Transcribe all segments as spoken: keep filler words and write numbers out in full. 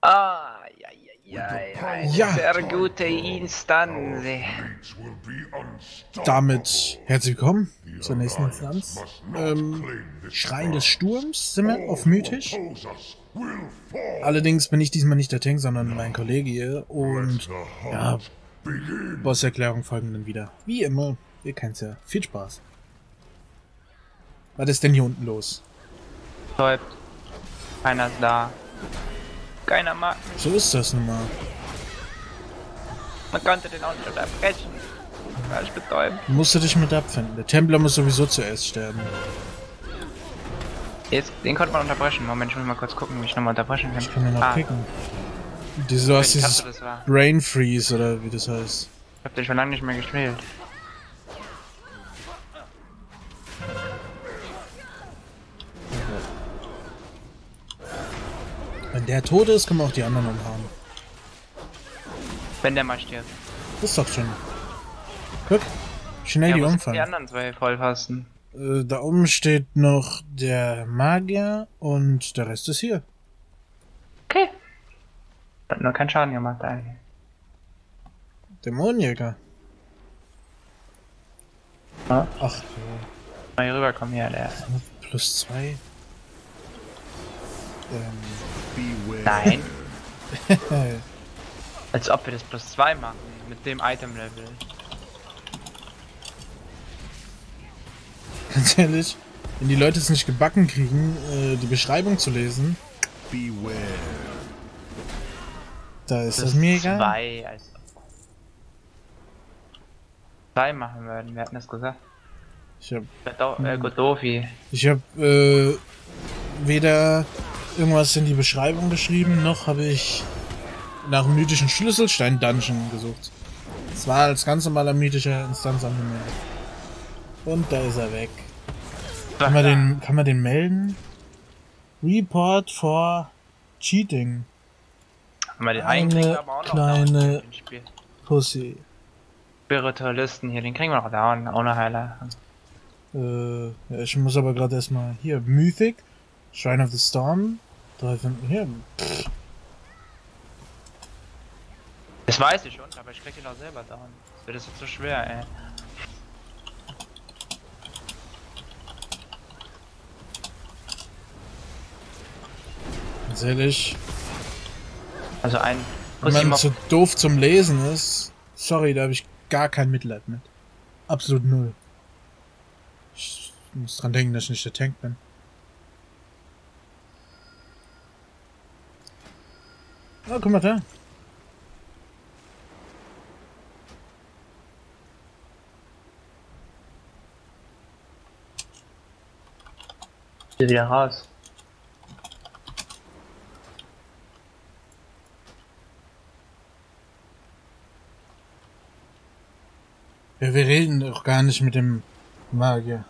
Ah, ja, ja, ja, Ja. sehr gute Instanz. Damit herzlich willkommen zur nächsten Instanz. Ähm, Schrein des Sturms sind wir auf mythisch. Allerdings bin ich diesmal nicht der Tank, sondern mein Kollege hier. Und ja, Bosserklärung folgen dann wieder. Wie immer, ihr kennt's ja. Viel Spaß. Was ist denn hier unten los? Läuft. Keiner ist da. Keiner mag mich. So ist das nun mal. Man konnte den auch nicht unterbrechen. War ich betäubt. Musst du dich mit abfinden. Der Templer muss sowieso zuerst sterben. Jetzt, den konnte man unterbrechen. Moment, ich muss mal kurz gucken, wie ich nochmal unterbrechen kann. Ich kann mir noch ah, kicken. Diese, du hast ich dieses dachte, das war. Brain Freeze oder wie das heißt. Ich hab den schon lange nicht mehr gespielt. Wenn der tot ist, können wir auch die anderen umhauen. Wenn der mal stirbt. Das ist doch schon. Guck, schnell Ja, die wo sind die umfallen. anderen zwei Vollpfosten? Äh, da oben steht noch der Magier und der Rest ist hier. Okay. Hat nur keinen Schaden gemacht eigentlich. Dämonenjäger. Ja. Ach, Mal hier rüberkommen, hier, der. plus zwei. Ähm. Nein. Als ob wir das plus zwei machen. Mit dem Item-Level. Ganz ehrlich, wenn die Leute es nicht gebacken kriegen, äh, die Beschreibung zu lesen, da ist das mir egal. Zwei, also. Zwei machen würden, wir hatten das gesagt. Ich hab, Äh, Godofi. ich hab äh, weder irgendwas in die Beschreibung geschrieben, noch habe ich nach einem mythischen Schlüsselstein-Dungeon gesucht. Es war als ganz normaler mythischer Instanz angemeldet. Und da ist er weg. Kann man den, kann man den melden? Report for Cheating. Haben wir den Eine einen kriegen wir aber auch noch kleine down im Spiel. Pussy. Spiritualisten hier, den kriegen wir noch down, ohne Heiler. Äh, ja, ich muss aber gerade erstmal hier. Mythic, Shrine of the Storm. Drei finden hier. Pff. Das weiß ich schon, aber ich krieg ihn auch selber down. Das wird jetzt so schwer, ey. Ganz ehrlich, Also ein wenn Pussy man Mob. zu doof zum Lesen ist, sorry, da habe ich gar kein Mitleid mit. Absolut null. Ich muss dran denken, dass ich nicht der Tank bin. Oh, guck mal da. Hier wieder raus. Ja, wir reden doch gar nicht mit dem Magier.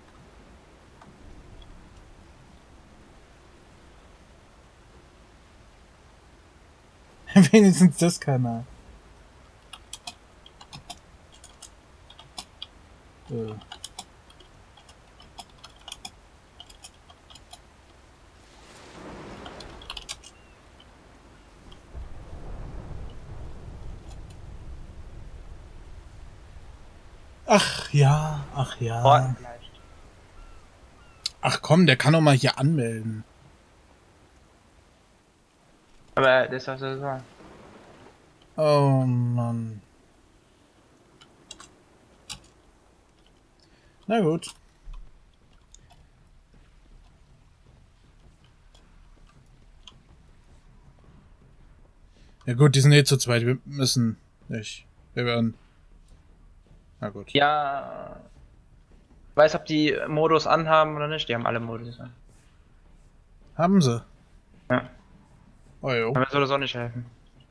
Wenigstens das keiner. Äh. Ach ja, ach ja. Orten vielleicht. Ach komm, der kann doch mal hier anmelden. Aber das ist auch so so. Oh Mann. Na gut. Ja gut, die sind eh zu zweit. Wir müssen nicht. Wir werden. Na gut. Ja. Weiß, ob die Modus anhaben oder nicht. Die haben alle Modus an. Haben sie. Ja. Oh jo. Aber soll das auch nicht helfen.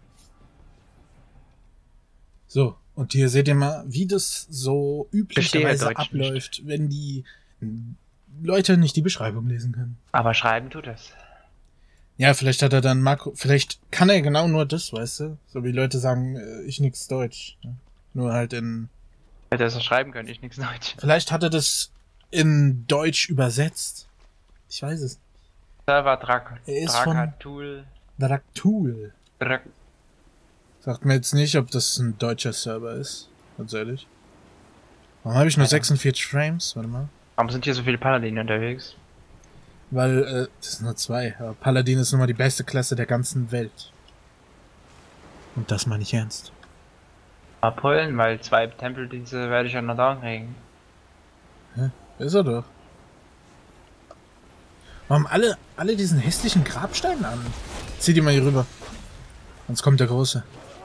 So, und hier seht ihr mal, wie das so üblicherweise Deutsch abläuft, wenn die Leute nicht die Beschreibung lesen können. Aber schreiben tut es. Ja, vielleicht hat er dann Makro, vielleicht kann er genau nur das, weißt du? So wie Leute sagen, äh, ich nix Deutsch. Ne? Nur halt in... Hätte er es schreiben können, ich nichts Deutsch. Vielleicht hat er das in Deutsch übersetzt. Ich weiß es. Server Drak Er ist Draka von- Tool Draktul. Drak Sagt mir jetzt nicht, ob das ein deutscher Server ist. Ganz ehrlich. Warum habe ich nur Alter. sechsundvierzig Frames? Warte mal. Warum sind hier so viele Paladine unterwegs? Weil, äh, das sind nur zwei. Aber Paladin ist nun mal die beste Klasse der ganzen Welt. Und das meine ich ernst. Abholen, weil zwei Tempeldienste werde ich ja noch down kriegen. Hä? Ist er doch. Warum alle, alle diesen hässlichen Grabstein an? Zieh die mal hier rüber. Sonst kommt der Große.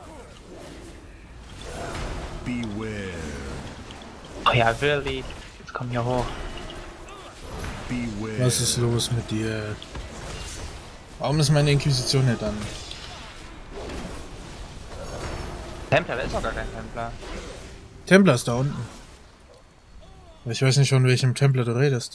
Beware. Oh ja, wirklich. Jetzt komm hier hoch. Beware. Was ist los mit dir? Warum ist meine Inquisition nicht an? Templer, da ist doch gar kein Templer. Templer ist da unten. Aber ich weiß nicht, von welchem Templer du redest.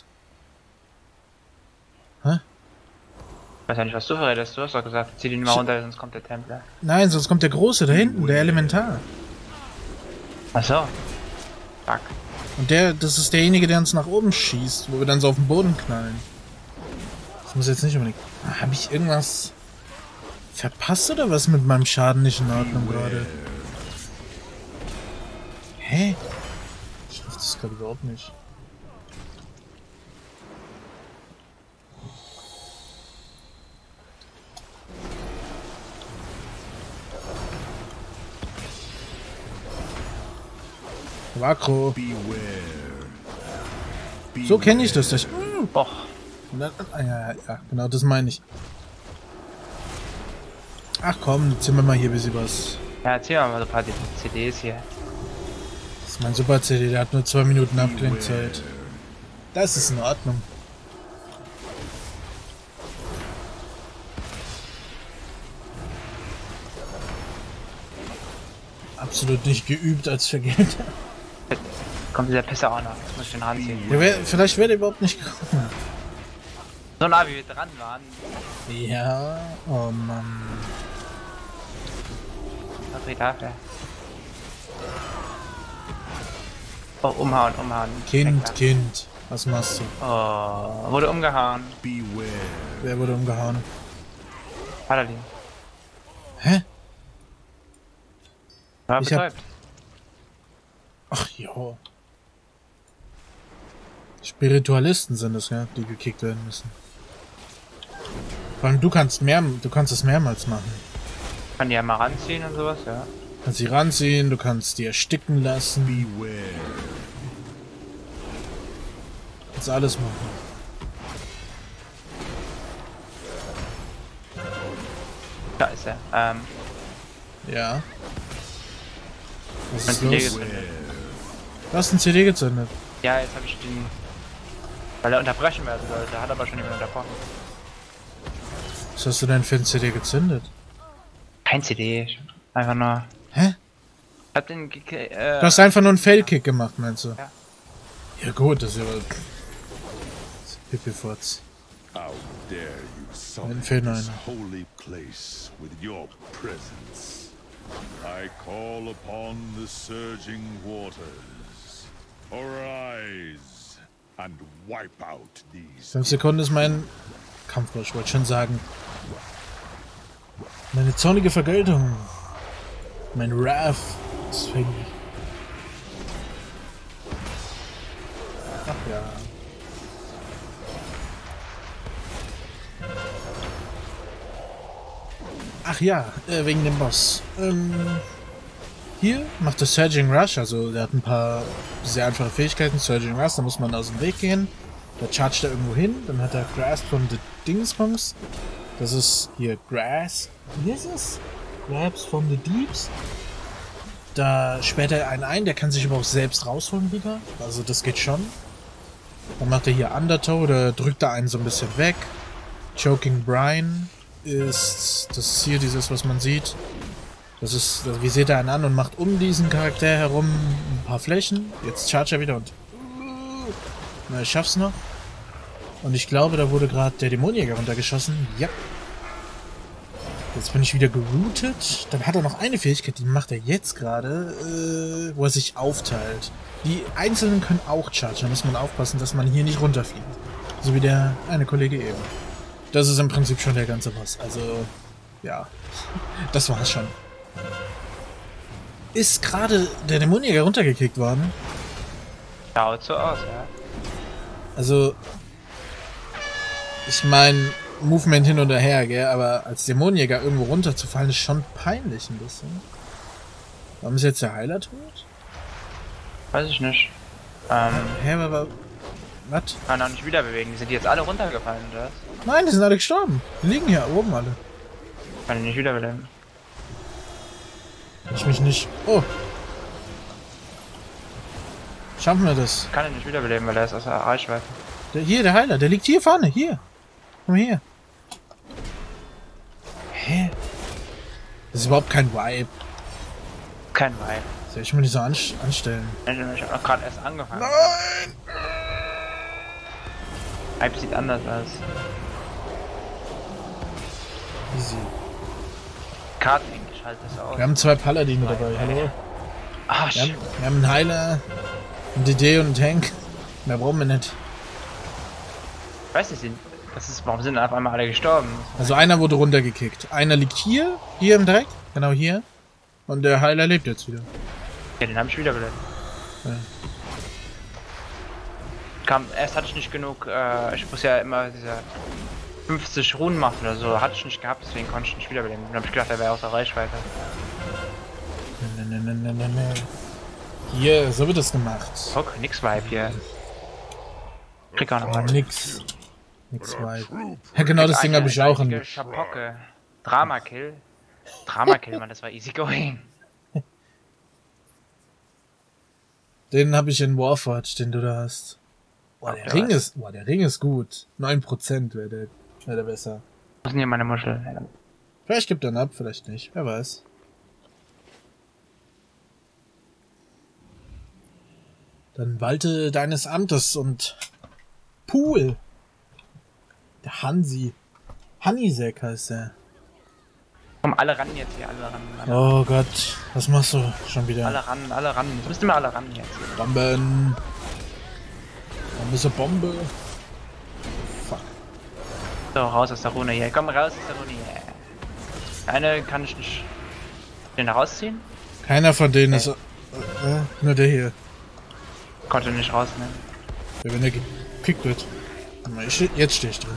Hä? Ich weiß ja nicht, was du redest. Du hast doch gesagt, zieh den mal runter, sonst kommt der Templer. Nein, sonst kommt der Große da hinten, der Elementar. Achso. Fuck. Und der, das ist derjenige, der uns nach oben schießt, wo wir dann so auf den Boden knallen. Das muss jetzt nicht unbedingt... Ah, hab ich irgendwas verpasst oder was mit meinem Schaden nicht in Ordnung gerade? Hä? Ich schaff das gerade überhaupt nicht. Vakro. So kenne ich das. das Och. Und dann, ah, ja, ja, genau, das meine ich. Ach komm, ziehen wir mal hier ein bisschen was. Ja, erzähl mal so ein paar C Ds hier. Das ist mein Super-C D, der hat nur zwei Minuten Abklingzeit. Das ist in Ordnung. Absolut nicht geübt als Vergelter. Kommt dieser Pisser auch noch. Jetzt muss ich den ranziehen. Der wär, vielleicht wäre der überhaupt nicht gekommen. So nah wie wir dran waren. Ja, oh Mann. Okay, dafür. Oh, umhauen, umhauen. Kind, Weg da. Kind, was machst du? Oh, wurde umgehauen. Beware. Wer wurde umgehauen? Paladin. Hä? War Ich hab- betäubt. Ach ja. Spiritualisten sind es, ja, die gekickt werden müssen. Vor allem du kannst mehr, du kannst es mehrmals machen. Kann die ja mal ranziehen und sowas, ja. Du kannst sie ranziehen, du kannst die ersticken lassen, Beware. du kannst alles machen. Da ist er. Ähm, Ja. Was mein ist C D los? gezündet. Du hast ein C D gezündet. Ja, jetzt habe ich den. Weil er unterbrechen werden sollte. Hat aber schon jemand unterbrochen. Was hast du denn für ein C D gezündet? Kein C D. Einfach nur. Hä? Ich hab den. ge- Äh, Du hast einfach nur einen Fail-Kick gemacht, meinst du? Ja. Ja gut, das ist ja... Pipifatz. How dare you sully Ein this holy place with your presence? I call upon the surging waters. Arise and wipe out these. Fünf Sekunden ist mein Kampfrausch, wollte schon sagen. Meine zornige Vergeltung. Mein Wrath. Deswegen. Ach ja. Ach ja, äh, wegen dem Boss. Ähm, hier macht der Surging Rush, also der hat ein paar sehr einfache Fähigkeiten. Surging Rush, da muss man aus dem Weg gehen. Da chargt er irgendwo hin, dann hat er Grasp from the Dingsbums. Das ist hier Grass. Wie ist es? Grabs from the Deeps. Da sperrt er einen ein, der kann sich aber auch selbst rausholen wieder. Also das geht schon. Dann macht er hier Undertow, da drückt er einen so ein bisschen weg. Choking Brine ist das ist hier dieses, was man sieht. Das ist, das visiert er einen an und macht um diesen Charakter herum ein paar Flächen. Jetzt charge er wieder und... Na, ich schaff's noch. Und ich glaube, da wurde gerade der Dämonenjäger runtergeschossen. Ja. Jetzt bin ich wieder geroutet. Dann hat er noch eine Fähigkeit, die macht er jetzt gerade, äh, wo er sich aufteilt. Die Einzelnen können auch chargen. Da muss man aufpassen, dass man hier nicht runterfliegt. So wie der eine Kollege eben. Das ist im Prinzip schon der ganze Boss. Also, Ja, das war's schon. Ist gerade der Dämonenjäger runtergekickt worden? Schaut so aus, ja. Also, ich meine, Movement hin und her, gell, aber als Dämonenjäger irgendwo runterzufallen ist schon peinlich ein bisschen. Warum ist jetzt der Heiler tot? Weiß ich nicht. Ähm, Hä, aber... Was? kann auch nicht wieder bewegen. Die sind jetzt alle runtergefallen, oder was? Nein, die sind alle gestorben. Die liegen hier oben alle. Kann ich nicht wiederbeleben. Ich mich nicht... Oh. Schaffen wir das? Kann ich nicht wiederbeleben, weil er ist außer Reichweite. Der, hier, der Heiler, der liegt hier vorne, hier. Komm her. Hä? Das ist überhaupt kein Vibe. Kein Vibe. Soll ich mal die so an anstellen? Ich hab noch gerade erst angefangen. Nein! Vibe sieht anders aus. Easy. Karten schalte es aus. Wir haben zwei Paladine dabei, hallo? Ah, Wir haben, wir haben einen Heiler, einen D D und einen Tank. Mehr brauchen wir nicht. Ich weiß nicht, das ist, warum sind auf einmal alle gestorben? Also einer wurde runtergekickt. Einer liegt hier, hier im Dreck, genau hier. Und der Heiler lebt jetzt wieder. Ja, den habe ich wiederbelebt. Ja. Kam, erst hatte ich nicht genug, äh, ich muss ja immer diese fünfzig Runen machen oder so, hatte ich nicht gehabt, deswegen konnte ich nicht wiederbeleben. Dann habe ich gedacht, er wäre außer Reichweite. Ne, ne, ne, ne, ne, ne. Hier, so wird das gemacht. Guck, nix Vibe hier. Krieg auch noch Oh, mal. nix. Nix Vibe. Ja, genau das Ding habe ich auch in. Schapocke. Drama-Kill. Drama-Kill, Mann, das war easy going. Den habe ich in Warforge, den du da hast. Boah, der Ach, Ring der ist, boah, der Ring ist gut. neun Prozent wäre der, wär der besser. Wo sind hier meine Muschel? Vielleicht gibt er ihn ab, vielleicht nicht. Wer weiß. Dann walte deines Amtes und Pool. Der Hansi. Hannisek heißt er. Komm, alle ran jetzt hier, alle ran. Alle, Oh Gott, was machst du schon wieder? alle ran, alle ran. Jetzt müsst ihr mal alle ran jetzt. Bomben. Warum ist eine Bombe? Fuck. So, raus aus der Rune hier. Komm raus aus der Rune hier. Eine kann ich nicht. Den rausziehen? Keiner von denen ist... Äh, nur der hier. Konnte nicht rausnehmen. Ja, wenn der gekickt wird. Warte mal, ich steh, jetzt stehe ich drin.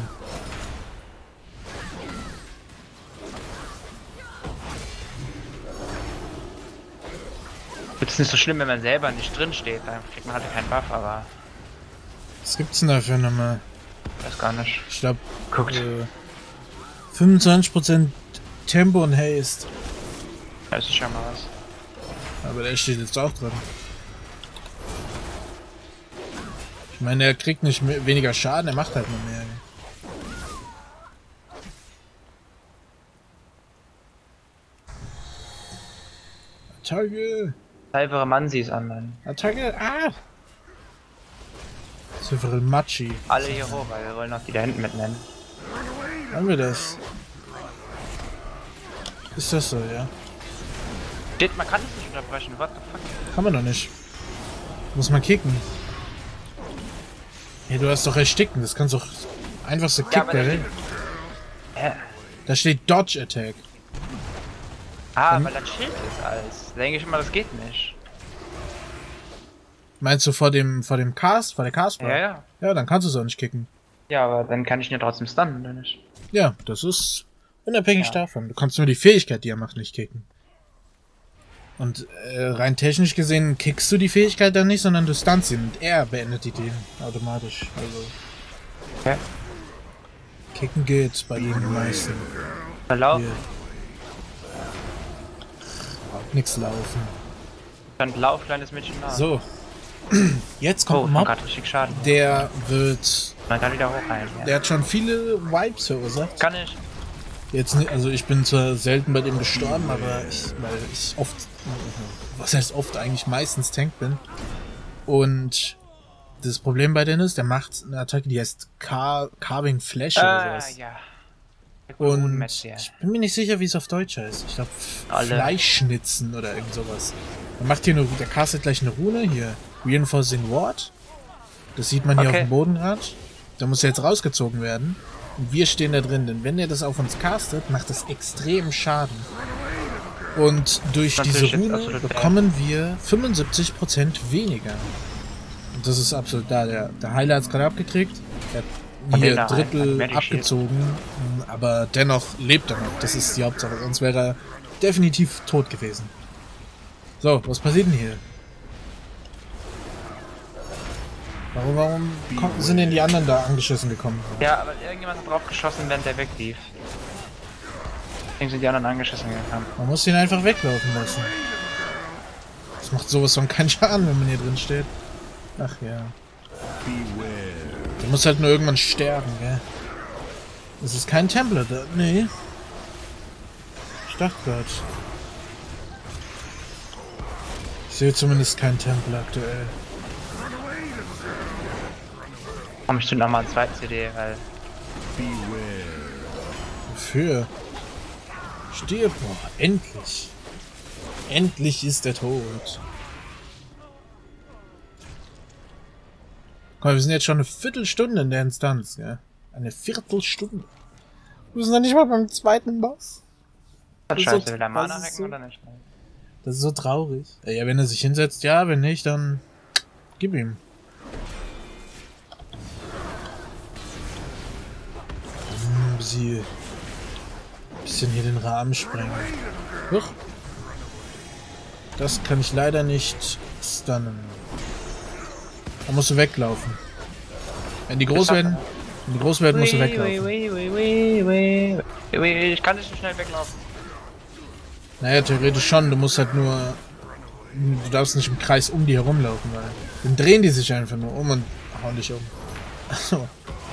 Ist nicht so schlimm, wenn man selber nicht drin steht, dann kriegt man halt keinen Buff, aber Was gibt's denn dafür nochmal? weiß gar nicht. Ich glaube, Guckt. äh, fünfundzwanzig Prozent Tempo und Haste. Das ist schon mal was. Aber der steht jetzt auch drin. Ich meine, er kriegt nicht mehr, weniger Schaden, er macht halt nur mehr. Attacke! Salvere Mansis an, Mann. Attacke! Ah! Several Machi. Alle hier hoch, weil wir wollen noch die da hinten mitnehmen. Haben wir das? Ist das so, ja? Steht, man kann es nicht unterbrechen, what the fuck? Kann man doch nicht. Muss man kicken. Hey, du hast doch ersticken, das kannst doch einfachste Kick Ja, aber der der Welt. Hä? Da steht Dodge Attack. Ah, Hm? weil das Schild ist alles. Da denke ich immer, das geht nicht. Meinst du vor dem vor dem Cast, vor der Cast? Ja, ja. Ja, dann kannst du es auch nicht kicken. Ja, aber dann kann ich ihn ja trotzdem stunnen, oder nicht? Ja, das ist unabhängig Ja. davon. Du kannst nur die Fähigkeit, die er macht, nicht kicken. Und äh, rein technisch gesehen kickst du die Fähigkeit dann nicht, sondern du stunst ihn und er beendet die den automatisch. Also Okay. kicken geht bei den meisten. Verlauf. Hier. Braucht nix laufen. Dann lauf, kleines Mädchen nach. So. Jetzt Oh, kommt ein man Mob, hat richtig Schaden. der wird... Man kann wieder hochheilen. Ja. Der hat schon viele Vibes verursacht. Kann ich. Jetzt nicht, also ich bin zwar selten bei dem gestorben, aber ich, weil ich oft, was heißt oft, eigentlich meistens Tank bin. Und das Problem bei denen ist, der macht eine Attacke, die heißt Car Carving Flash oder Ah, sowas. ja. Und Match, ja. ich bin mir nicht sicher, wie es auf Deutsch heißt. Ich glaube Alle. Fleischschnitzen oder irgend sowas. Er macht hier nur, der castet gleich eine Rune, hier Reinforcing Ward. Das sieht man hier Okay. auf dem Boden gerade. Da muss jetzt rausgezogen werden. Und wir stehen da drin, denn wenn er das auf uns castet, macht das extrem Schaden. Und durch diese Rune bekommen wir fünfundsiebzig Prozent weniger. Und das ist absolut da. Der, der Heiler hat es gerade abgekriegt. Er hat hier Drittel abgezogen. Aber dennoch lebt er noch. Das ist die Hauptsache. Sonst wäre er definitiv tot gewesen. So, was passiert denn hier? Warum, warum kommen, sind denn die anderen da angeschossen gekommen? Ja, aber irgendjemand hat drauf geschossen, während der weglief. Deswegen sind die anderen angeschossen gekommen. Man muss ihn einfach weglaufen lassen. Das macht sowas von keinen Schaden, wenn man hier drin steht. Ach ja. Der muss halt nur irgendwann sterben, gell? Das ist kein Templar da. Nee. Ich dachte grad. Ich sehe zumindest keinen Templar aktuell. Komm, ich tue nochmal eine zweite C D, weil... Wofür? Stirb, boah, endlich. Endlich ist er tot. Guck mal, wir sind jetzt schon eine Viertelstunde in der Instanz, ja. Eine Viertelstunde. Wir sind noch nicht mal beim zweiten Boss. Das ist scheiße, will er Mana das ist hacken so, oder nicht? Das ist so traurig. Ja, wenn er sich hinsetzt, ja, wenn nicht, dann gib ihm. Hm, sie bisschen hier den Rahmen sprengen. Huch. Das kann ich leider nicht stunnen. Da musst du weglaufen. Wenn die groß werden, wenn die groß werden, musst du weglaufen. Ich kann nicht so schnell weglaufen. Naja, theoretisch schon. Du musst halt nur... Du darfst nicht im Kreis um die herumlaufen, weil... Dann drehen die sich einfach nur um und hauen dich um. Achso.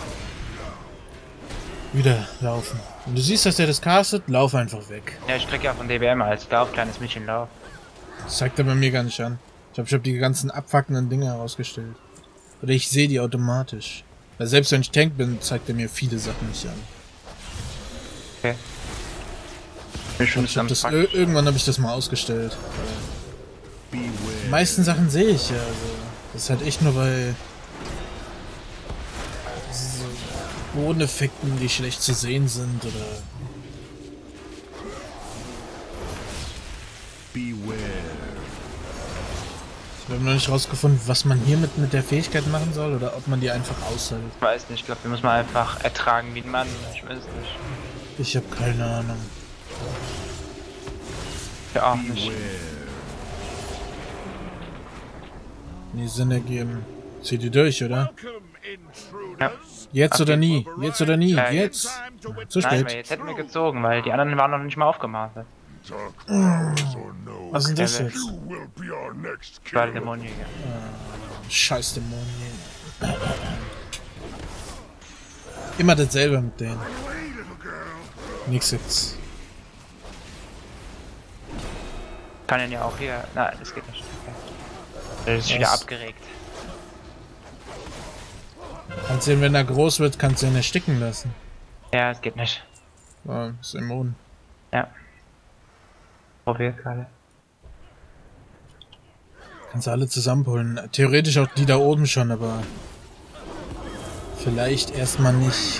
Wieder laufen. Wenn du siehst, dass der das castet, lauf einfach weg. Ja, ich krieg ja von D B M als Lauf, kleines Mädchen Lauf. Das zeigt er bei mir gar nicht an. Ich glaube, ich habe die ganzen abfuckenden Dinge herausgestellt. Oder ich sehe die automatisch. Weil selbst wenn ich Tank bin, zeigt er mir viele Sachen nicht an. Okay. Ich ich hab das, irgendwann habe ich das mal ausgestellt. Die meisten Sachen sehe ich ja. Also, das ist halt echt nur bei so Bodeneffekten, die schlecht zu sehen sind, oder... Wir haben noch nicht rausgefunden, was man hier mit, mit der Fähigkeit machen soll, oder ob man die einfach aushält. Ich weiß nicht, ich glaube, wir müssen mal einfach ertragen wie ein Mann. Ich weiß es nicht. Ich habe keine Ahnung. Ja, auch nicht. Nie Sinn ergeben. Zieh die durch, oder? Ja. Jetzt Ach, oder nie? Jetzt oder nie? Äh, Jetzt? Zu Nein, spät. weil jetzt hätten wir gezogen, weil die anderen waren noch nicht mal aufgemacht. Was ist denn das jetzt? Ich war der Dämonenjäger. Ah, scheiß Dämonien. Immer dasselbe mit denen. Nix jetzt. Kann ihn ja auch hier... Nein, das geht nicht. Okay. Das ist wieder abgeregt. Kannst du ihn, wenn er groß wird, kannst du ihn ersticken lassen. Ja, es geht nicht. Oh, ist immun. Ja. Probiert gerade. Kannst du alle zusammenholen. Theoretisch auch die da oben schon, aber vielleicht erstmal nicht.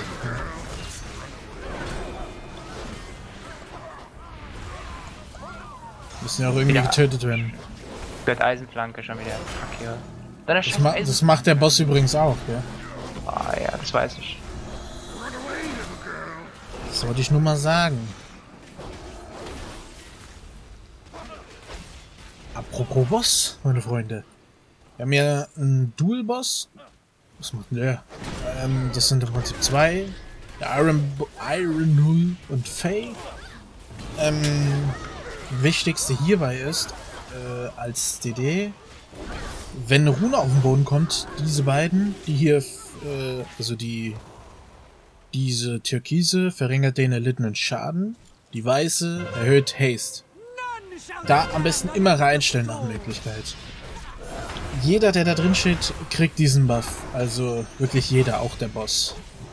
Müssen ja auch irgendwie wieder getötet werden. Gehört Eisenflanke schon wieder. Fuck ja. Dann Das, ma das macht der Boss übrigens auch, ja? Ah ja, das weiß ich. Das wollte ich nur mal sagen. Apropos Boss, meine Freunde. Wir haben ja einen Dual-Boss. Was macht denn der? Ähm, das sind im Prinzip zwei. Der Iron, Iron Null und Faye. Ähm, wichtigste hierbei ist, äh, als D D, wenn eine Rune auf den Boden kommt, diese beiden, die hier, äh, also die, diese Türkise verringert den erlittenen Schaden, die weiße erhöht Haste. Da am besten immer reinstellen nach Möglichkeit. Jeder, der da drin steht, kriegt diesen Buff. Also wirklich jeder, auch der Boss.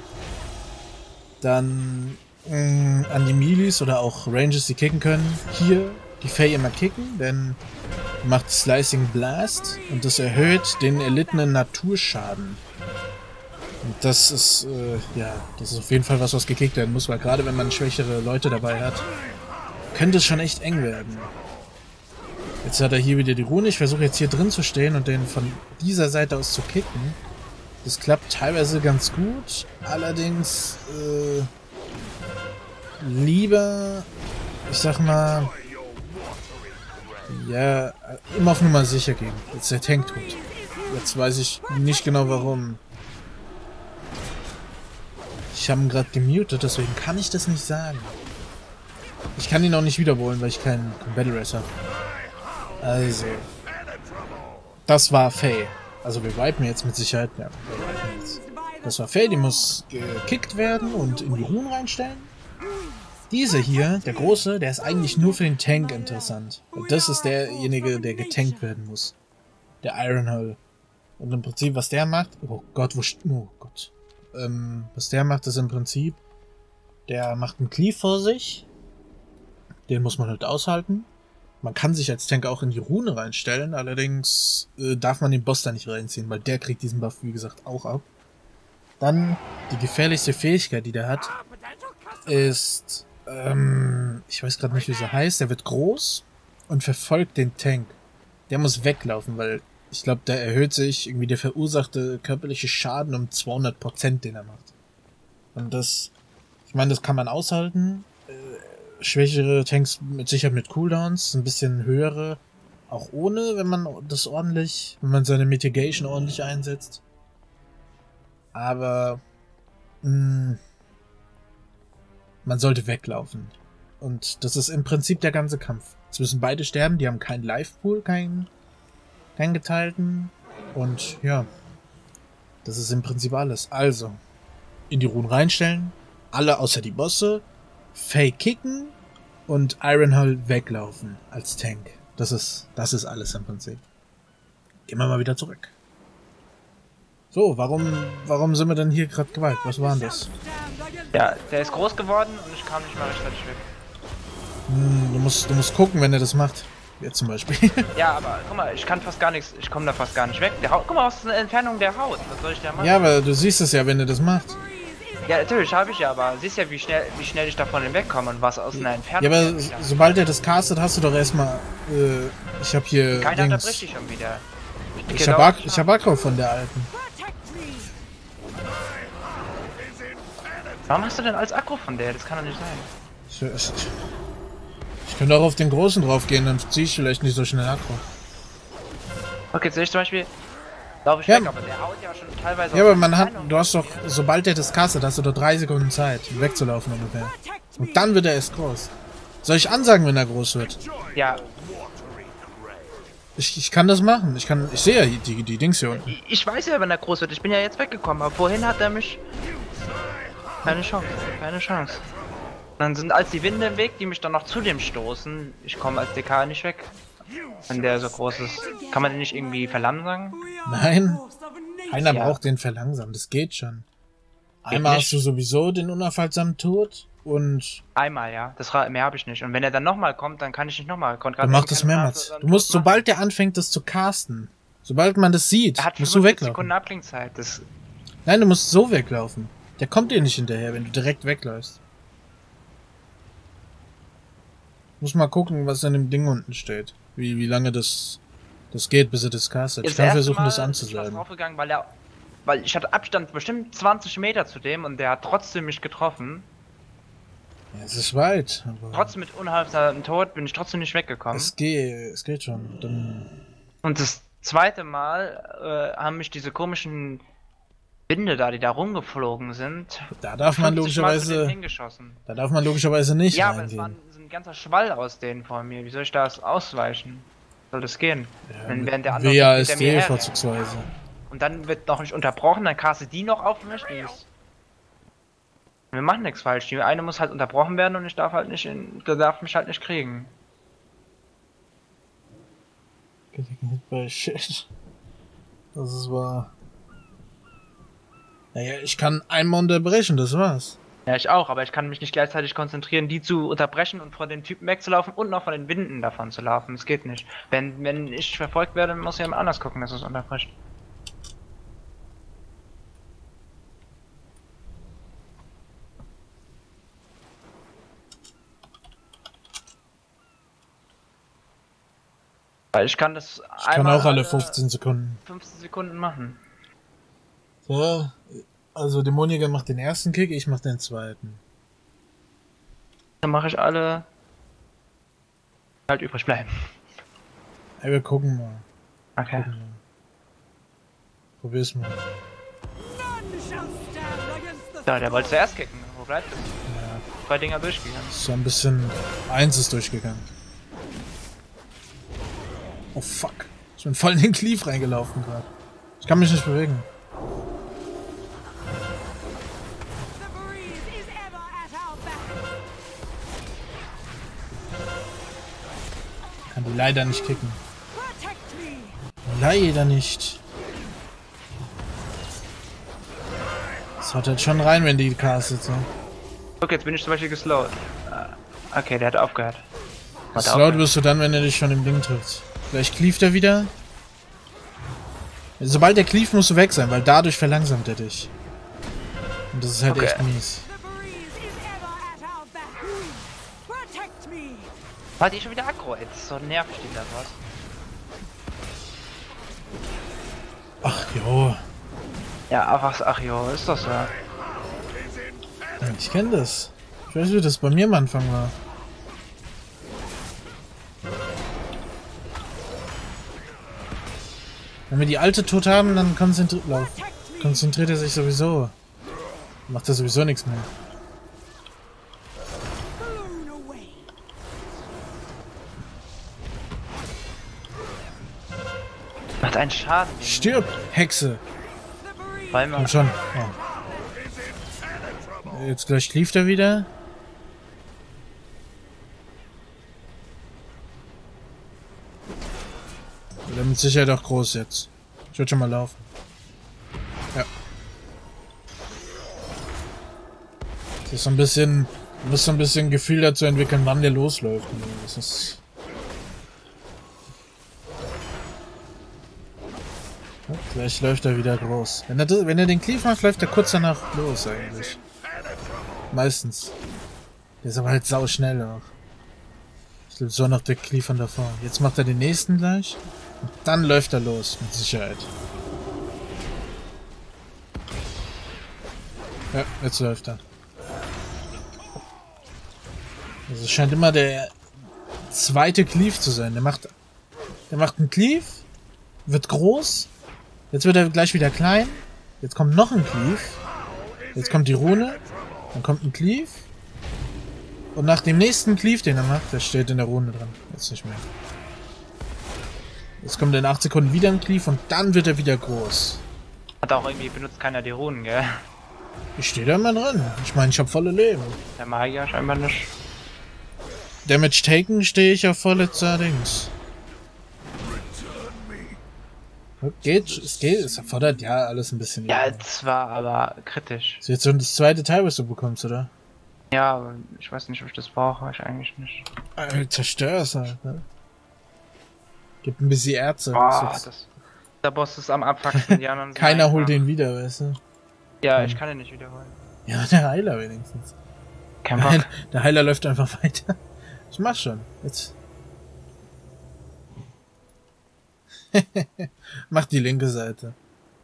Dann mh, an die Melees oder auch Rangers, die kicken können. Hier die Faye immer kicken, denn macht Slicing Blast und das erhöht den erlittenen Naturschaden. Und das ist, äh, ja, das ist auf jeden Fall was, was gekickt werden muss, weil gerade wenn man schwächere Leute dabei hat, könnte es schon echt eng werden. Jetzt hat er hier wieder die Rune. Ich versuche jetzt hier drin zu stehen und den von dieser Seite aus zu kicken. Das klappt teilweise ganz gut. Allerdings äh, lieber, ich sag mal, ja, immer auf Nummer sicher gehen. Jetzt der Tank tot. Jetzt weiß ich nicht genau warum. Ich habe ihn gerade gemutet, deswegen kann ich das nicht sagen. Ich kann ihn auch nicht wiederholen, weil ich keinen Battle Race habe. Also. Das war Faye. Also wir wipen jetzt mit Sicherheit. Ja, wir wipen jetzt. Das war Faye, die muss gekickt werden und in die Runen reinstellen. Dieser hier, der große, der ist eigentlich nur für den Tank interessant. Und das ist derjenige, der getankt werden muss. Der Ironhull. Und im Prinzip, was der macht... Oh Gott, wo... Oh Gott. Ähm, was der macht, ist im Prinzip... Der macht einen Cleave vor sich. Den muss man halt aushalten. Man kann sich als Tank auch in die Rune reinstellen, allerdings äh, darf man den Boss da nicht reinziehen, weil der kriegt diesen Buff, wie gesagt, auch ab. Dann die gefährlichste Fähigkeit, die der hat, ist, ähm, ich weiß gerade nicht, wie sie heißt, der wird groß und verfolgt den Tank. Der muss weglaufen, weil ich glaube, der erhöht sich irgendwie der verursachte körperliche Schaden um zweihundert Prozent, den er macht. Und das, ich meine, das kann man aushalten. Schwächere Tanks mit Sicherheit mit Cooldowns, ein bisschen höhere, auch ohne, wenn man das ordentlich, wenn man seine Mitigation ordentlich einsetzt. Aber mh, man sollte weglaufen. Und das ist im Prinzip der ganze Kampf. Jetzt müssen beide sterben, die haben keinen Life-Pool, keinen, keinen geteilten. Und ja, das ist im Prinzip alles. Also, in die Runen reinstellen, alle außer die Bosse, Faye kicken und Ironhull weglaufen als Tank. Das ist, das ist alles im Prinzip. Gehen wir mal wieder zurück. So, warum, warum sind wir denn hier gerade geweiht? Was war denn das? Ja, der ist groß geworden und ich kam nicht mal rechtzeitig weg. Hm, du musst, du musst gucken, wenn er das macht. Jetzt zum Beispiel. Ja, aber guck mal, ich kann fast gar nichts, ich komme da fast gar nicht weg. Der Haut, guck mal, aus der Entfernung der Haut. Was soll ich da machen? Ja, aber du siehst es ja, wenn er das macht. Ja, natürlich habe ich ja, aber siehst ja, wie schnell, wie schnell ich davon hinwegkomme und was aus einer Entfernung. Ja, aber sobald er das castet, hast du doch erstmal. Äh, ich habe hier. Keiner Dings. unterbricht dich schon wieder. Ich, Ich habe ich hab Aggro von der alten. Warum hast du denn als Aggro von der? Das kann doch nicht sein. Ich, ich, ich könnte auch auf den Großen drauf gehen, dann ziehe ich vielleicht nicht so schnell Aggro. Okay, jetzt sehe ich zum Beispiel. Laufe ich Ja. weg, aber der haut ja schon teilweise. Ja, aus aber der man hat. Entfernung. Du hast doch. Sobald er das castet, hast du doch drei Sekunden Zeit, wegzulaufen ungefähr. Und dann wird er erst groß. Soll ich ansagen, wenn er groß wird? Ja, Ich, ich kann das machen. Ich kann. Ich sehe ja die, die Dings hier unten. ich, ich weiß ja, wenn er groß wird. Ich bin ja jetzt weggekommen, aber vorhin hat er mich. Keine Chance, keine Chance. Dann sind als die Winde im Weg, die mich dann noch zu dem stoßen. Ich komme als D K nicht weg. Wenn der so groß ist. Kann man den nicht irgendwie verlangsamen? Nein. Keiner Ja. braucht den verlangsamen. Das geht schon. Einmal nicht. hast du sowieso den unaufhaltsamen Tod und Einmal, ja. Das ra- mehr habe ich nicht. Und wenn er dann nochmal kommt, dann kann ich nicht nochmal. du machst das mehrmals. Du musst, sobald der anfängt, das zu casten, sobald man das sieht, Er hat musst du fünfundsiebzig weglaufen. Sekunden Abklingzeit. Das, Nein, du musst so weglaufen. Der kommt dir nicht hinterher, wenn du direkt wegläufst. Muss mal gucken, was in dem Ding unten steht. Wie, wie lange das, das geht, bis er das castet. Ich das kann erste versuchen, Mal das bin ich anzusagen. fast draufgegangen, weil er. Weil ich hatte Abstand bestimmt zwanzig Meter zu dem und der hat trotzdem mich getroffen. Ja, es ist weit. Aber Trotzdem mit unhaltsamem Tod bin ich trotzdem nicht weggekommen. es geht, es geht schon. Dann Und das zweite Mal äh, haben mich diese komischen Binde da, die da rumgeflogen sind, da darf man fünfzig Mal zu denen logischerweise, hingeschossen. da darf man logischerweise nicht Ja, aber es war reingehen. ein, so ein ganzer Schwall aus denen vor mir. Wie soll ich das ausweichen? Soll das gehen? Wenn, während der andere W A hinter S mir D herrennt. vorzugsweise. Und dann wird noch nicht unterbrochen, dann castet die noch auf mich. Die ist wir machen nichts falsch. Die eine muss halt unterbrochen werden und ich darf halt nicht in, der darf mich halt nicht kriegen. Getting hit by shit. Das ist wahr. Naja, ich kann einmal unterbrechen, das war's. Ja, ich auch, aber ich kann mich nicht gleichzeitig konzentrieren, die zu unterbrechen und vor den Typen wegzulaufen und noch von den Winden davon zu laufen. Das geht nicht. Wenn, wenn ich verfolgt werde, muss jemand anders gucken, dass es unterbricht. Weil ich kann das Ich kann auch alle fünfzehn Sekunden. fünfzehn Sekunden machen. So, also Dämoniker macht den ersten Kick, ich mach den zweiten. Dann mache ich alle halt übrig bleiben. Ey, wir gucken mal. Okay. Gucken mal. Probier's mal. Ja, der wollte zuerst kicken. Wo bleibt es? Ja, Zwei Dinger durchgegangen. so ein bisschen. Eins ist durchgegangen. Oh fuck. Ich bin voll in den Cleave reingelaufen gerade. Ich kann mich nicht bewegen. Kann die leider nicht kicken. Leider nicht. Das haut halt schon rein, wenn die castet. So. Guck, jetzt bin ich zum Beispiel geslowt. Ah, okay, der hat aufgehört. Hat Slowed aufgehört. wirst du dann, wenn er dich schon im Ding trifft. Vielleicht cleaft er wieder. Sobald er cleaft, musst du weg sein, weil dadurch verlangsamt er dich. Und das ist halt Okay. echt mies. War die schon wieder aggro? Ey, das ist so nervig, die da was. Ach jo. Ja, einfach, ach jo, ist das so. Ich kenne das. Ich weiß, wie das bei mir am Anfang war. Wenn wir die alte tot haben, dann konzentri lauf. konzentriert er sich sowieso. Macht er sowieso nichts mehr. Macht einen Schaden. gegen- Stirb, Hexe! Weil man Komm schon. Oh. Jetzt gleich cleaft er wieder. Oder mit Sicherheit auch groß jetzt. Ich würde schon mal laufen. Ja. Das ist so ein bisschen... Du musst so ein bisschen Gefühl dazu entwickeln, wann der losläuft. Das ist... Ja, gleich läuft er wieder groß. Wenn er, wenn er den Cleave macht, läuft er kurz danach los eigentlich. Meistens. Der ist aber halt sau schnell auch. Ich glaube so noch der Cleave von davor. Jetzt macht er den nächsten gleich. Und dann läuft er los, mit Sicherheit. Ja, jetzt läuft er. Also es scheint immer der zweite Cleave zu sein. Der macht, der macht einen Cleave, wird groß. Jetzt wird er gleich wieder klein. Jetzt kommt noch ein Cleave. Jetzt kommt die Rune. Dann kommt ein Cleave. Und nach dem nächsten Cleave, den er macht, der steht in der Rune dran. Jetzt nicht mehr. Jetzt kommt in acht Sekunden wieder ein Cleave und dann wird er wieder groß. hat auch irgendwie benutzt keiner die Runen, gell? Ich stehe da immer drin. Ich meine, ich habe volle Leben. Der Magier scheinbar nicht. Damage taken stehe ich auf vorletzter Dings. Geht, es geht, es erfordert ja alles ein bisschen. Ja, das war aber kritisch. Ist jetzt so das zweite Teil, was du bekommst, oder? Ja, aber ich weiß nicht, ob ich das brauche. Ich eigentlich nicht. Äh, zerstör es halt, ne? Gib ein bisschen Ärzte. Boah, Das ist- das, der Boss ist am abwachsen. Die anderen sind Keiner holt einfach- den wieder, weißt du? Ja, ich kann den nicht wiederholen. Ja, der Heiler wenigstens. Kein Der Bock. Heiler, der Heiler läuft einfach weiter. Ich mach schon. Jetzt. Mach die linke Seite.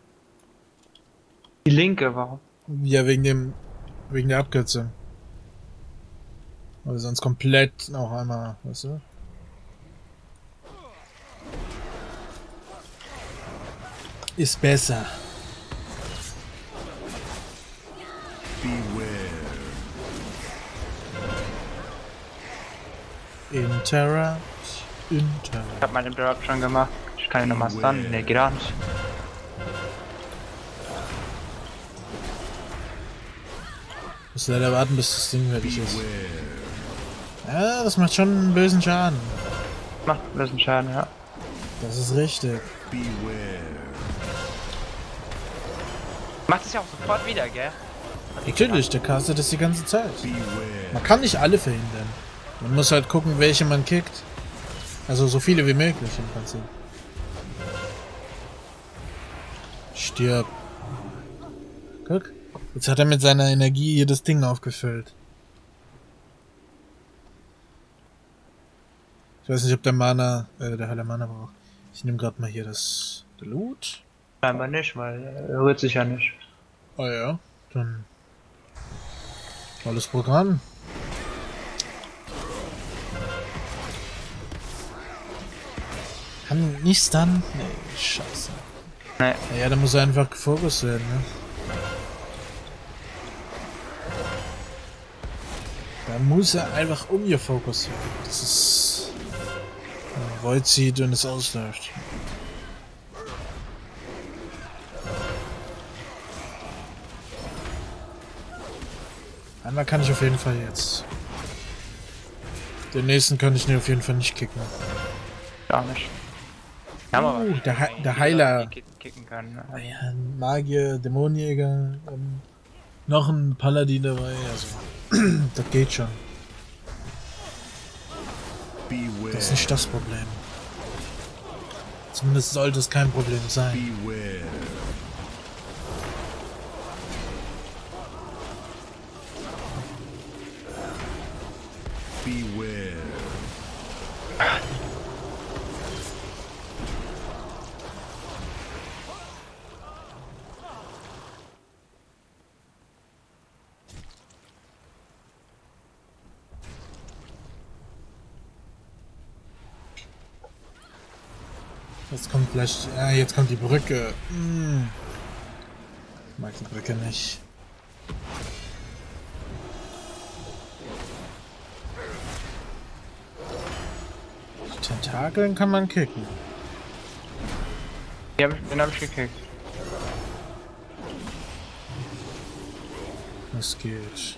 Die linke, warum? Ja, wegen dem. Wegen der Abkürzung. Oder sonst komplett noch einmal, weißt du? Ist besser. Interrupt. Interrupt. Ich hab meinen Interrupt schon gemacht. Ich kann ihn nochmal stunnen. Ne, geht auch nicht. Muss leider warten, bis das Ding fertig ist. Ja, das macht schon einen bösen Schaden. Macht ein bisschen Schaden, ja. Das ist richtig. Macht es ja auch sofort wieder, gell? Natürlich, der castet das die ganze Zeit. Man kann nicht alle verhindern. Man muss halt gucken, welche man kickt. Also so viele wie möglich im Prinzip. Stirb. Guck. Jetzt hat er mit seiner Energie jedes Ding aufgefüllt. Ich weiß nicht, ob der Mana, äh, der Heiler Mana braucht. Ich nehme gerade mal hier das der Loot. Scheinbar nicht, weil er rührt sich ja nicht. Oh ja, dann volles Programm. Kann nicht stunnen? Nee, scheiße. Nee. Ja, da muss er einfach gefokust werden, ne? Da muss er einfach umgefokust werden. Das ist... Ein Void zieht und es ausläuft. Einmal kann ich auf jeden Fall jetzt. Den nächsten kann ich mir auf jeden Fall nicht kicken. Gar nicht. Ja, aber Uh, der, He der Heiler. Kicken können. Ne? Ja, Magier, Dämonenjäger, ähm, noch ein Paladin dabei, also das geht schon. Das ist nicht das Problem. Zumindest sollte es kein Problem sein. Beware. Jetzt kommt gleich... Ja, jetzt kommt die Brücke. Hm. Ich mag die Brücke nicht. Die Tentakeln kann man kicken. Die hab ich, den hab ich gekickt. Das geht.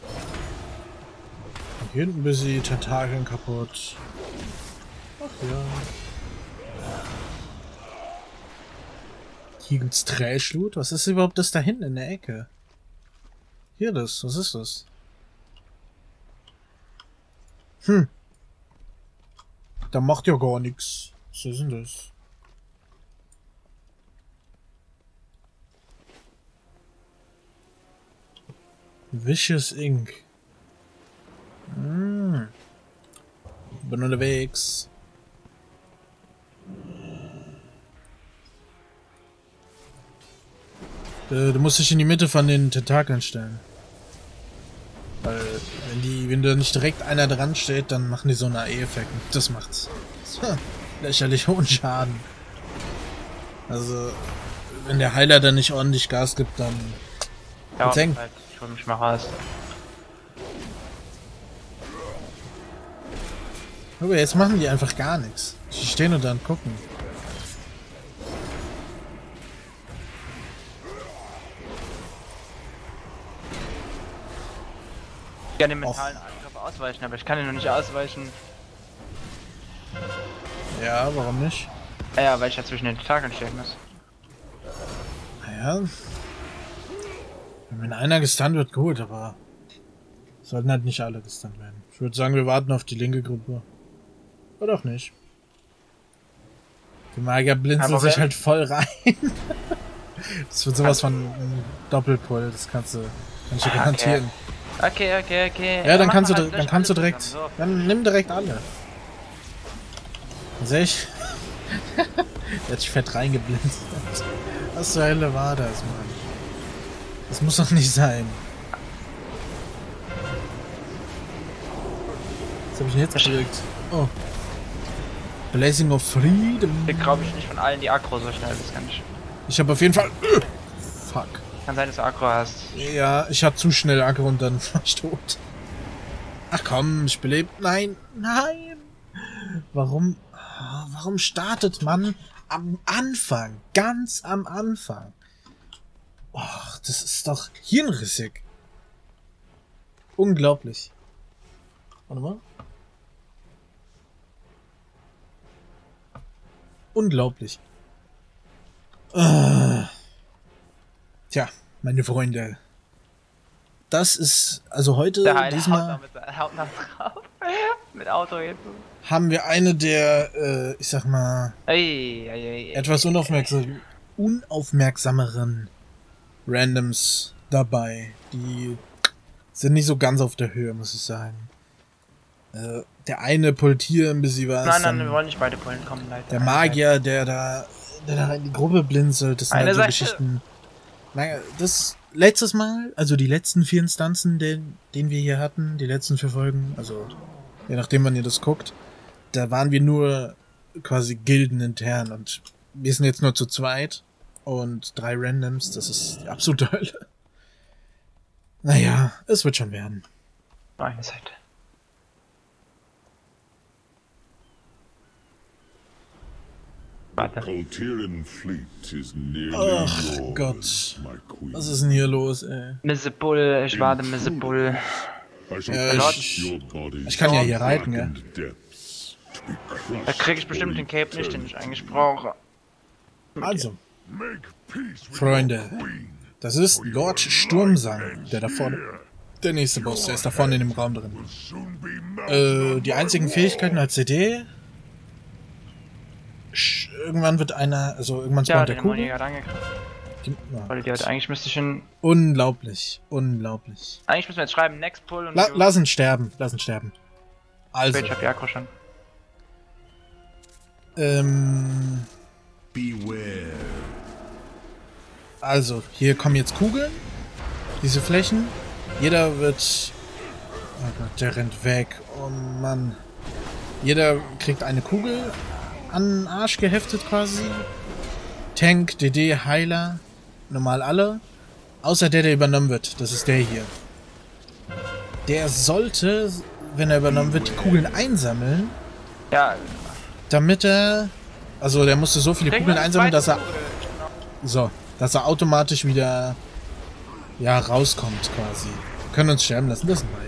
Und hier hinten bis die Tentakeln kaputt. Ach ja. Hier gibt's Trashloot. Was ist überhaupt das da hinten in der Ecke? Hier das. Was ist das? Hm. Da macht ja gar nichts. Was ist denn das? Vicious Ink. Hm. Bin unterwegs. Du, du musst dich in die Mitte von den Tentakeln stellen. Weil, wenn die, wenn da nicht direkt einer dran steht, dann machen die so einen A E-Effekt. Das macht's. Ha, lächerlich hohen Schaden. Also, wenn der Heiler dann nicht ordentlich Gas gibt, dann... Ja, halt, ich hol mich mal raus. Aber jetzt machen die einfach gar nichts. Die stehen nur da und gucken. Ich kann den mentalen Angriff ausweichen, aber ich kann ihn noch nicht ausweichen. Ja, warum nicht? Ja, ja, weil ich ja zwischen den Tentakeln stehen muss. Naja. Wenn einer gestunt wird, gut, aber sollten halt nicht alle gestunt werden. Ich würde sagen, wir warten auf die linke Gruppe. Oder auch nicht. Die Magier blinzeln sich halt voll rein. Das wird sowas von ein Doppelpull, das kannst du, kannst du garantieren. Okay, okay, okay. Ja, dann kannst du, dann kannst du direkt, dann nimm direkt alle. Dann seh ich. Der hat sich fett reingeblinzelt. Was zur Hölle war das, Mann? Das muss doch nicht sein. Was hab ich denn jetzt gedrückt? Oh. Blazing of Freedom. Ich glaube ich nicht von allen die Aggro so schnell, das kann ich. Ich habe auf jeden Fall... Fuck. Kann sein, dass du Aggro hast. Ja, ich hatte zu schnell Aggro und dann war ich tot. Ach komm, ich belebt. Nein, nein. Warum... Warum startet man am Anfang? Ganz am Anfang. Och, das ist doch hirnrissig. Unglaublich. Warte mal. Unglaublich. Uh. Tja, meine Freunde. Das ist, also heute, Der Heil diesmal, haut mit, haut noch drauf. Mit Auto jetzt. haben wir eine der, äh, ich sag mal, Ey, ey, ey, etwas unaufmerksam, unaufmerksameren Randoms dabei. Die sind nicht so ganz auf der Höhe, muss ich sagen. Äh, der eine pullt hier ein bisschen was. Nein, nein, wir wollen nicht beide Pullen kommen, leider. Der Magier, der da, der da in die Gruppe blinzelt, das sind Eine halt so Seite. Geschichten. Naja, das letztes Mal, also die letzten vier Instanzen, den, den wir hier hatten, die letzten vier Folgen, also je nachdem, wann ihr das guckt, da waren wir nur quasi gildenintern und wir sind jetzt nur zu zweit und drei Randoms, das ist die absolute Hölle. Naja, es wird schon werden. Eine Seite. Warte. Coltirian fleet is nearly Ach yours, Gott. my queen. Was ist denn hier los, ey? Misse Bull, ich warte, Misse Bull. I shall Ja, crush ich- your body ich kann ja hier reiten, gell? blackened depths to be crushed Da krieg ich bestimmt den Cape nicht, den ich eigentlich brauche. Also, Make peace with Freunde, your queen. das ist Lord Sturmsang, der da vorne, der nächste Boss, der ist da vorne in dem Raum drin. Soon be melted Äh, die einzigen Fähigkeiten als C D. Sch- Irgendwann wird einer, also irgendwann Ja, spawnt der der Dämoniker Kugel. hat angegriffen. Die- ja. Weil die hat eigentlich müsste ich ihn. Unglaublich, unglaublich. Eigentlich müssen wir jetzt schreiben, Next Pull und La you- lass ihn sterben, lass ihn sterben. Also, Ich hab die Akku schon. ähm, beware. also, hier kommen jetzt Kugeln. Diese Flächen. Jeder wird... Oh Gott, der rennt weg. Oh Mann. Jeder kriegt eine Kugel an den Arsch geheftet quasi. Tank, D D, Heiler. Normal alle. Außer der, der übernommen wird. Das ist der hier. Der sollte, wenn er übernommen wird, die Kugeln einsammeln. Ja, Damit er... Also der musste so viele kriegen Kugeln wir eine einsammeln, dass er... zweite Kugel. So, dass er automatisch wieder... Ja, rauskommt quasi. Wir können uns sterben lassen, das ist ein Vibe.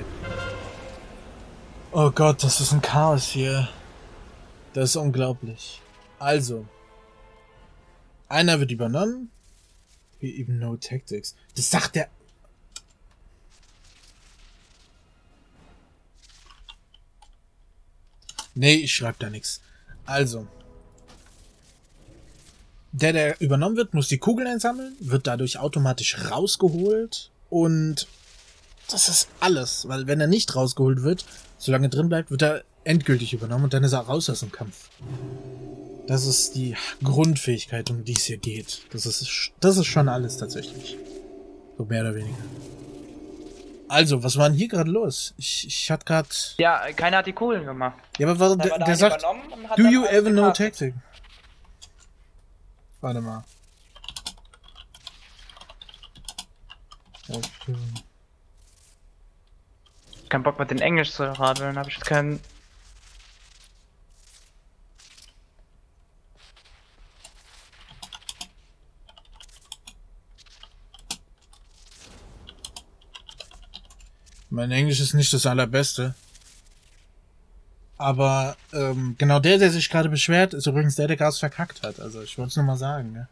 Oh Gott, das ist ein Chaos hier. Das ist unglaublich. Also. Einer wird übernommen. We even know tactics. Das sagt der... Nee, ich schreibe da nichts. Also. Der, der übernommen wird, muss die Kugeln einsammeln, wird dadurch automatisch rausgeholt und das ist alles, weil wenn er nicht rausgeholt wird, solange drin bleibt, wird er endgültig übernommen und dann ist er raus aus dem Kampf. Das ist die Grundfähigkeit, um die es hier geht. Das ist, das ist schon alles tatsächlich. So mehr oder weniger. Also, was war denn hier gerade los? Ich, ich hatte gerade... Ja, keiner hat die Kugeln gemacht. Ja, aber warum, Der der, war da der einen sagt, übernommen und hat do dann you alles ever know gecastet. tactic? Warte mal. Okay. Kein Bock mit den Englisch zu radeln, habe ich jetzt keinen. Mein Englisch ist nicht das allerbeste. Aber ähm, genau der, der sich gerade beschwert, ist übrigens der, der Gas verkackt hat. Also ich wollte es nur mal sagen, ne?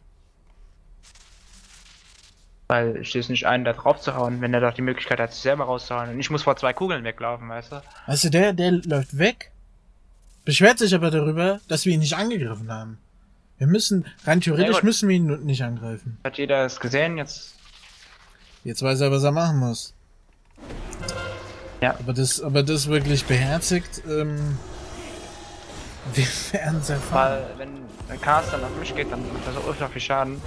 Weil ich es nicht ein, da drauf zu hauen, wenn er doch die Möglichkeit hat, sich selber rauszuhauen. Und ich muss vor zwei Kugeln weglaufen, weißt du? Weißt du, der, der läuft weg, beschwert sich aber darüber, dass wir ihn nicht angegriffen haben. Wir müssen, rein theoretisch Ja, gut. müssen wir ihn nicht angreifen. Hat jeder es gesehen, jetzt. Jetzt weiß er, was er machen muss. Ja. Aber das, aber das wirklich beherzigt, ähm, wir werden es erfahren. Weil, wenn der Cast dann auf mich geht, dann macht er so ultra viel Schaden.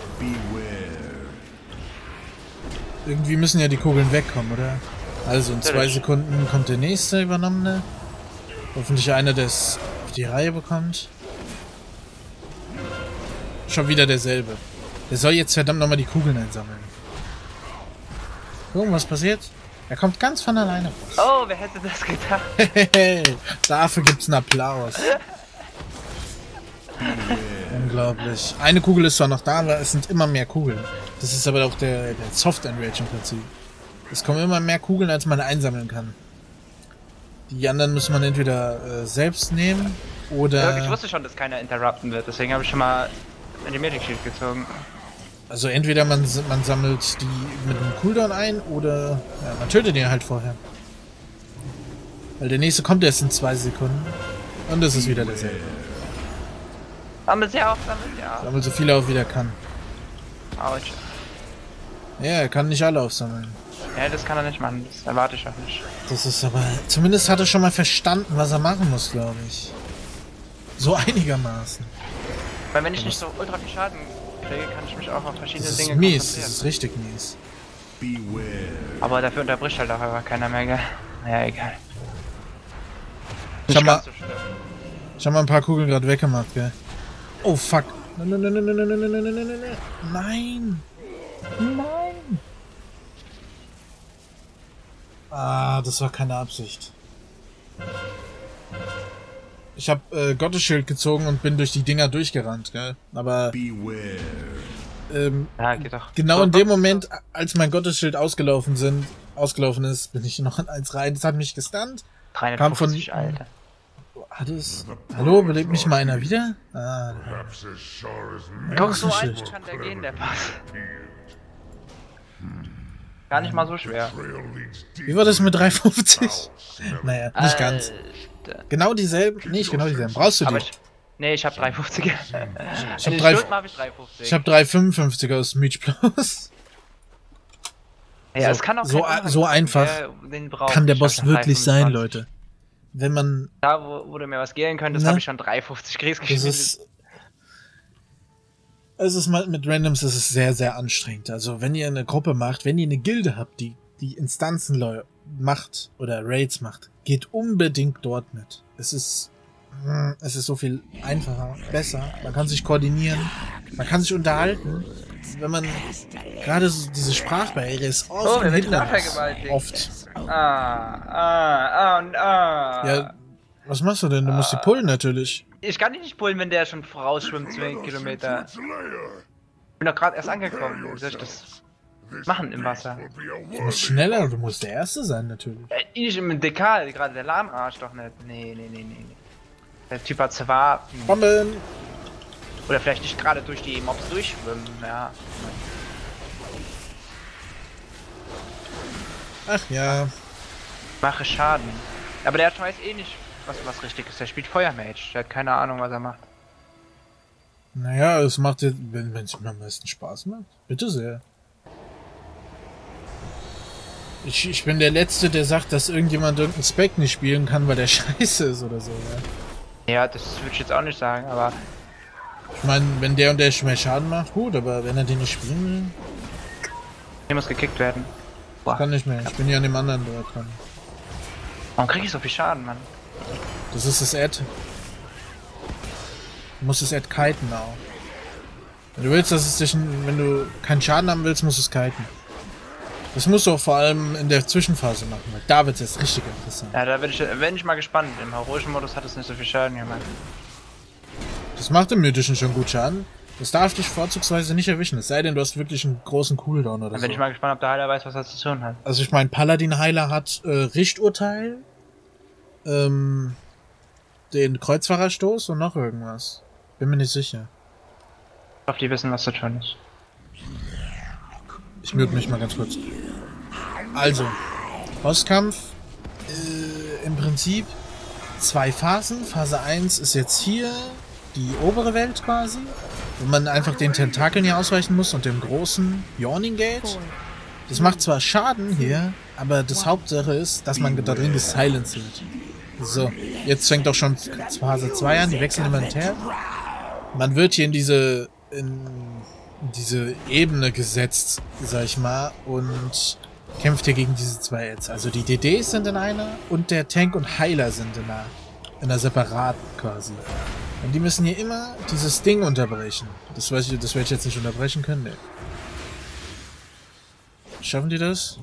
Irgendwie müssen ja die Kugeln wegkommen, oder? Also in zwei Natürlich. Sekunden kommt der nächste Übernommene. Hoffentlich einer, der es auf die Reihe bekommt. Schon wieder derselbe. Der soll jetzt verdammt nochmal die Kugeln einsammeln. Gucken, was passiert? Er kommt ganz von alleine raus. Oh, wer hätte das gedacht? Hey, dafür gibt's einen Applaus. Unglaublich. Eine Kugel ist zwar noch da, aber es sind immer mehr Kugeln. Das ist aber auch der, der Soft Enrage im Prinzip. Es kommen immer mehr Kugeln, als man einsammeln kann. Die anderen muss man entweder äh, selbst nehmen oder... Ich wusste schon, dass keiner interrupten wird, deswegen habe ich schon mal in die Magic Shield gezogen. Also entweder man, man sammelt die mit einem Cooldown ein oder ja, man tötet ihn halt vorher. Weil der nächste kommt erst in zwei Sekunden und das ist wieder derselbe. Sammelt sie auf, sammelt sie auf. Sammelt so viele auf wie er kann. Autsch. Ja, er kann nicht alle aufsammeln. Ja, das kann er nicht machen. Das erwarte ich auch nicht. Das ist aber... Zumindest hat er schon mal verstanden, was er machen muss, glaube ich. So einigermaßen. Weil wenn ich nicht so ultra viel Schaden kriege, kann ich mich auch auf verschiedene Das ist Dinge mies, das konzentrieren. ist richtig mies. Beware. Aber dafür unterbricht halt auch einfach keiner mehr, gell? Naja, egal. Ich hab Nicht mal, ganz so schlimm. ich hab mal ein paar Kugeln gerade weggemacht, gell. Oh, fuck. Nein, nein, nein, nein, nein, nein, nein, nein, nein, nein, nein. Nein. Ah, das war keine Absicht. Ich hab äh, Gottesschild gezogen und bin durch die Dinger durchgerannt, gell. Aber Beware. ähm, Ja, geht doch. genau So, in dem was- Moment, als mein Gottesschild ausgelaufen sind, ausgelaufen ist, bin ich noch in eins rein. Das hat mich gestunt. Kam von- dreihundertfünfzig, Alter. Hat es... Hallo, belebt mich mal einer wieder? Ah, Perhaps as sure as Guck, ist so nicht einfach schlecht. kann der gehen, der Pass. Gar nicht mal so schwer. trail leads deep. wie war das mit drei fünfzig? Naja, nicht ganz. Alter. Genau dieselben? Nicht genau dieselben. Brauchst du die? Aber ich... Nee, ich hab drei fünfziger. Ich hab drei, Stunden hab ich drei fünfzig. ich hab drei fünfundfünfziger aus Meech Plus. ja, so- es kann auch so kein a- Umhang so sein, einfach der den braucht. Kann der Ich Boss hab schon wirklich sein, dreihundertfünfundzwanzig. Leute. Wenn man... Da, wo, wo du mir was gehen könntest, Na? habe ich schon drei fünfzig Kriegs Das gespielt. ist... Es ist mal mit Randoms, es ist sehr, sehr anstrengend. Also wenn ihr eine Gruppe macht, wenn ihr eine Gilde habt, die die Instanzen leu- macht oder Raids macht, geht unbedingt dort mit. Es ist... hm, Es ist so viel einfacher, besser. Man kann sich koordinieren, man kann sich unterhalten. Wenn man gerade so diese Sprachbarriere ist oft Oh, ein wir werden Hindernis. vergewaltigt. Oft. Ah, ah, ah und ah. Ja, was machst du denn? Du musst die pullen natürlich. Ich kann dich nicht pullen, wenn der schon vorausschwimmt, zwei Kilometer. Its lair. Ich bin doch gerade erst angekommen. Wie soll ich das machen im Wasser? Will be a Du musst worthy schneller, du musst der Erste sein natürlich. Äh, nicht im Dekal, gerade der Lahmarsch doch nicht. Nee, nee, nee, nee. nee. Der Typ hat zwar... Bomben! Oder vielleicht nicht gerade durch die Mobs durchschwimmen, ja. Ach ja. Mache Schaden. Aber der weiß eh nicht, was was richtig ist. Der spielt Feuermage. Der hat keine Ahnung, was er macht. Naja, es macht dir, wenn es mir am meisten Spaß macht. Bitte sehr. Ich, ich bin der Letzte, der sagt, dass irgendjemand irgendeinen Spec nicht spielen kann, weil der scheiße ist oder so. Ja. Ja, das würde ich jetzt auch nicht sagen, aber Ich meine, wenn der und der mehr Schaden macht, gut, aber wenn er den nicht spielen der muss gekickt werden. will, kann nicht mehr. Ich bin ja an dem anderen dort dran. Warum krieg ich so viel Schaden, Mann? Das ist das Ad. Du musst das Ad kiten auch. Wenn du willst, dass es dich, wenn du keinen Schaden haben willst, musst du es kiten. Das musst du auch vor allem in der Zwischenphase machen, weil da wird es jetzt richtig interessant. Ja, da bin ich, bin ich mal gespannt. Im heroischen Modus hat es nicht so viel Schaden gemacht. Das macht im Mythischen schon gut Schaden. Das darf dich vorzugsweise nicht erwischen, es sei denn, du hast wirklich einen großen Cooldown oder Dann so. bin ich mal gespannt, ob der Heiler weiß, was er zu tun hat. Also ich meine, Paladin-Heiler hat äh, Richturteil, ähm, den Kreuzfahrerstoß und noch irgendwas. Bin mir nicht sicher. Ich hoffe, die wissen, was zu tun ist. Ich mute mich mal ganz kurz. Also, Bosskampf, äh, im Prinzip zwei Phasen. Phase eins ist jetzt hier die obere Welt quasi, wo man einfach den Tentakeln hier ausweichen muss und dem großen Yawning Gate. Das macht zwar Schaden hier, aber das Hauptsache ist, dass man da drin gesilenced wird. So, jetzt fängt auch schon Phase zwei an, die wechseln immer hin und her. Man wird hier in diese in diese Ebene gesetzt, sag ich mal, und kämpft hier gegen diese zwei jetzt. Also die D Ds sind in einer und der Tank und Heiler sind in einer, in einer separaten quasi. Und die müssen hier immer dieses Ding unterbrechen. Das weiß ich, das werde ich jetzt nicht unterbrechen können, ne. Schaffen die das?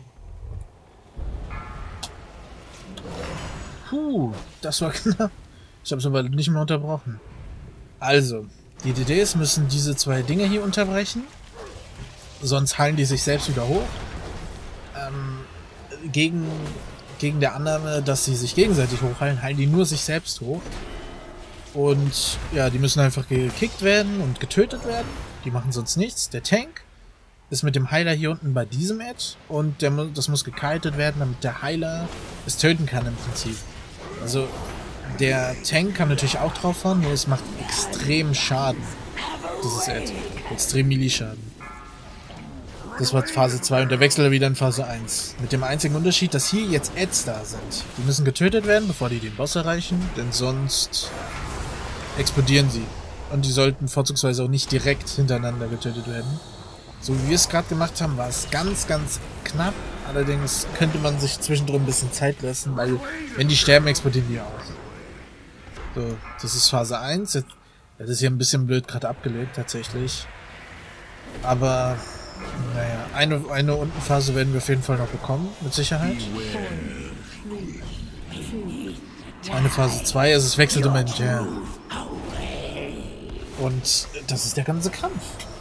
Puh, das war knapp. Ich habe es aber nicht mehr unterbrochen. Also, die D Ds müssen diese zwei Dinge hier unterbrechen. Sonst heilen die sich selbst wieder hoch. Ähm, gegen, gegen der Annahme, dass sie sich gegenseitig hochheilen, heilen die nur sich selbst hoch. Und ja, die müssen einfach gekickt werden und getötet werden. Die machen sonst nichts. Der Tank ist mit dem Heiler hier unten bei diesem Ad. Und der, mu- das muss gekitet werden, damit der Heiler es töten kann im Prinzip. Also der Tank kann natürlich auch drauf fahren, nur es macht extrem Schaden. Dieses Ad. Extrem Melee-Schaden. Das war Phase zwei und der Wechsel wieder in Phase eins. Mit dem einzigen Unterschied, dass hier jetzt Ads da sind. Die müssen getötet werden, bevor die den Boss erreichen, denn sonst explodieren sie. Und die sollten vorzugsweise auch nicht direkt hintereinander getötet werden. So wie wir es gerade gemacht haben, war es ganz, ganz knapp. Allerdings könnte man sich zwischendrin ein bisschen Zeit lassen, weil wenn die sterben, explodieren die auch. So, das ist Phase eins. Jetzt, das ist hier ein bisschen blöd gerade abgelegt, tatsächlich. Aber, naja, eine, eine Untenphase werden wir auf jeden Fall noch bekommen, mit Sicherheit. Eine Phase zwei, also es wechselt im Moment, ja. Und das ist der ganze Kampf.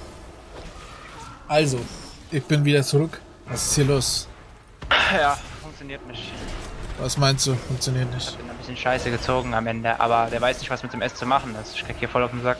Also, ich bin wieder zurück. Was ist hier los? Ja, funktioniert nicht. Was meinst du? Funktioniert nicht. Ich bin ein bisschen scheiße gezogen am Ende, aber der weiß nicht, was mit dem S zu machen ist. Ich krieg hier voll auf den Sack.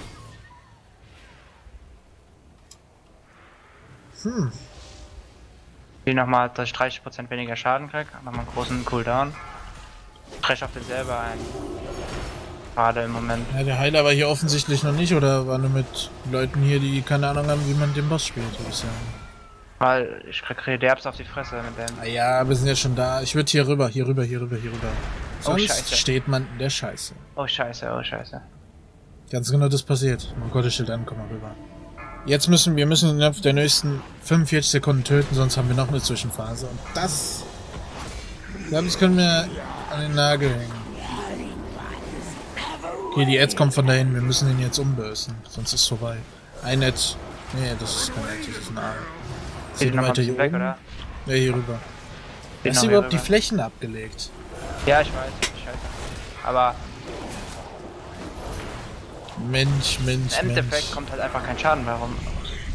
Hm. Ich will nochmal, dass ich dreißig Prozent weniger Schaden krieg. Nochmal einen großen Cooldown. Trash auf den selber ein. Gerade im Moment. Ja, der Heiler war hier offensichtlich noch nicht oder war nur mit Leuten hier, die keine Ahnung haben, wie man den Boss spielt, würde ich sagen. Weil ich krieg Rederbs auf die Fresse mit dem. Ah ja, wir sind ja schon da. Ich würde hier rüber, hier rüber, hier rüber, hier rüber. Sonst Oh, Scheiße. steht man in der Scheiße. Oh scheiße, oh scheiße. Ganz genau das passiert. Mein Gott, Schild an, komm mal rüber. Jetzt müssen wir müssen innerhalb der nächsten fünfundvierzig Sekunden töten, sonst haben wir noch eine Zwischenphase. Und das... Ich glaube, das können wir an den Nagel hängen. Okay, die Ads kommt von dahin. Wir müssen ihn jetzt umbösen, sonst ist es vorbei. Ein Ad... Nee, das ist kein Ad, das ist ein A. Geht noch mal ein bisschen weg, oder? Ja, hier rüber. Geht Hast noch du hier überhaupt die rüber. Flächen abgelegt? Ja, ich weiß, scheiße. Aber Mensch, Mensch, im Endeffekt Mensch. kommt halt einfach kein Schaden mehr rum.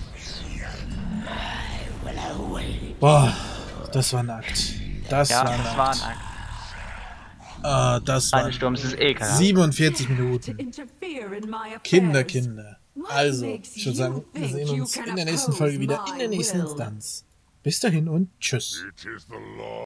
Boah, das war ein Akt. Das Ja, war ein das Akt. war ein Akt. Ah, das Meine war Sturm, es ist ekelhaft. siebenundvierzig Minuten. Kinder, Kinder. Also, ich würde sagen, wir sehen uns in der nächsten Folge wieder, in der nächsten Instanz. Bis dahin und tschüss. It is the law.